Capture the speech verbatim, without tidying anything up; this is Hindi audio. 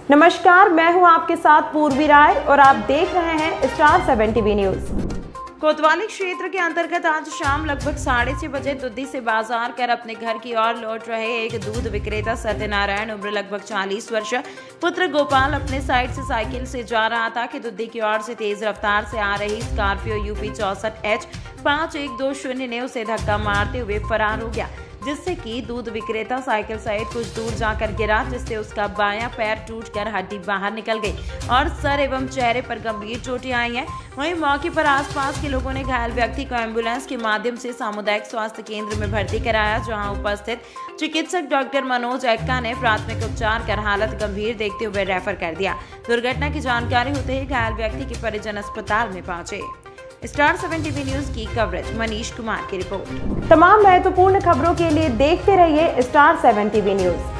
नमस्कार, मैं हूं आपके साथ पूर्वी राय और आप देख रहे हैं स्टार सेवन टीवी न्यूज। कोतवाली क्षेत्र के अंतर्गत आज शाम लगभग साढ़े छह बजे दुद्दी से बाजार कर अपने घर की ओर लौट रहे एक दूध विक्रेता सत्यनारायण, उम्र लगभग चालीस वर्ष, पुत्र गोपाल अपने साइड से साइकिल से जा रहा था कि दुद्दी की ओर से तेज रफ्तार से आ रही स्कॉर्पियो यूपी चौसठ एच पाँच एक दो शून्य ने उसे धक्का मारते हुए फरार हो गया, जिससे कि दूध विक्रेता साइकिल सहित कुछ दूर जाकर गिरा, जिससे उसका बायां पैर टूटकर हड्डी बाहर निकल गई और सर एवं चेहरे पर गंभीर चोटें आई हैं। वहीं मौके पर आसपास के लोगों ने घायल व्यक्ति को एम्बुलेंस के माध्यम से सामुदायिक स्वास्थ्य केंद्र में भर्ती कराया, जहां उपस्थित चिकित्सक डॉक्टर मनोज एक्का ने प्राथमिक उपचार कर हालत गंभीर देखते हुए रेफर कर दिया। दुर्घटना की जानकारी होते ही घायल व्यक्ति के परिजन अस्पताल में पहुंचे। स्टार सेवन टीवी न्यूज की कवरेज मनीष कुमार की रिपोर्ट। तमाम महत्वपूर्ण खबरों के लिए देखते रहिए स्टार सेवन टीवी न्यूज।